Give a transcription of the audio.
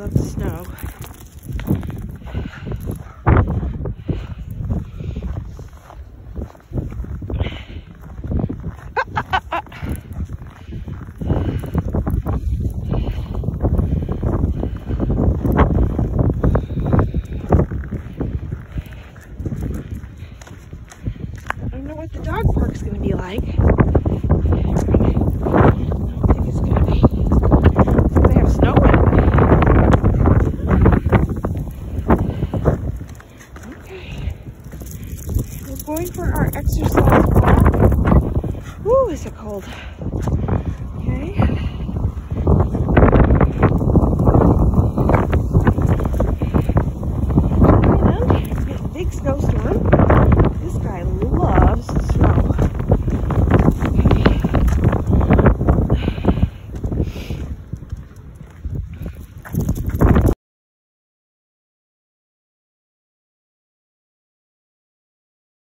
love the snow. I don't know what the dog park's going to be like. I don't think it's going to be. They have snow in it. Okay. We're going for our exercise walk. Woo, is it cold?